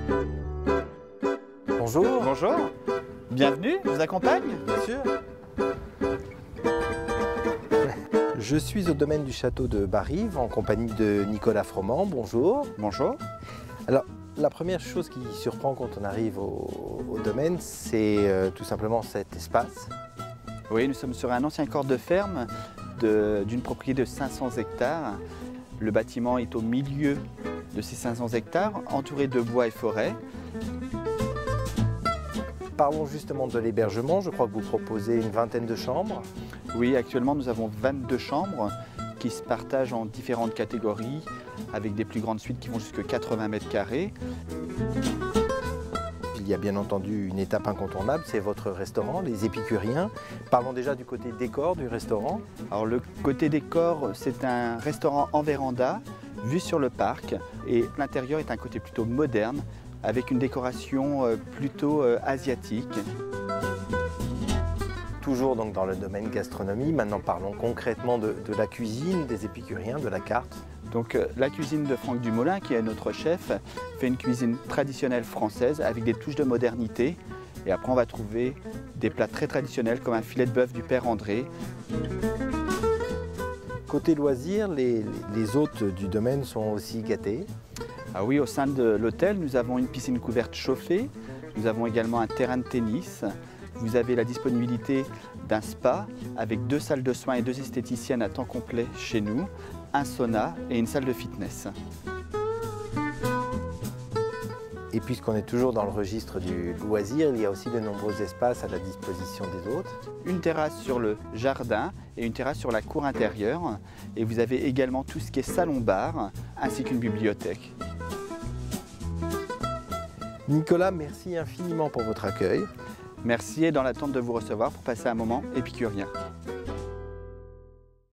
Bonjour. Bonjour, bienvenue, je vous accompagne. Bien sûr. Je suis au domaine du château de Barives en compagnie de Nicolas Froment. Bonjour. Bonjour. Alors, la première chose qui surprend quand on arrive au domaine, c'est tout simplement cet espace. Oui, nous sommes sur un ancien corps de ferme d'une propriété de 500 hectares. Le bâtiment est au milieu de ces 500 hectares, entouré de bois et forêts. Parlons justement de l'hébergement. Je crois que vous proposez une vingtaine de chambres. Oui, actuellement nous avons 22 chambres qui se partagent en différentes catégories avec des plus grandes suites qui vont jusqu'à 80 mètres carrés. Il y a bien entendu une étape incontournable, c'est votre restaurant, les Épicuriens. Parlons déjà du côté décor du restaurant. Alors le côté décor, c'est un restaurant en véranda, vue sur le parc, et l'intérieur est un côté plutôt moderne avec une décoration plutôt asiatique. Toujours donc dans le domaine gastronomie, maintenant parlons concrètement de la cuisine des Épicuriens, de la carte. Donc la cuisine de Franck Dumoulin, qui est notre chef, fait une cuisine traditionnelle française avec des touches de modernité. Et après on va trouver des plats très traditionnels comme un filet de bœuf du Père André. Côté loisirs, les hôtes du domaine sont aussi gâtés. Ah oui, au sein de l'hôtel, nous avons une piscine couverte chauffée, nous avons également un terrain de tennis. Vous avez la disponibilité d'un spa avec 2 salles de soins et 2 esthéticiennes à temps complet chez nous, un sauna et une salle de fitness. Et puisqu'on est toujours dans le registre du loisir, il y a aussi de nombreux espaces à la disposition des hôtes. Une terrasse sur le jardin et une terrasse sur la cour intérieure. Et vous avez également tout ce qui est salon-bar ainsi qu'une bibliothèque. Nicolas, merci infiniment pour votre accueil. Merci et dans l'attente de vous recevoir pour passer un moment épicurien.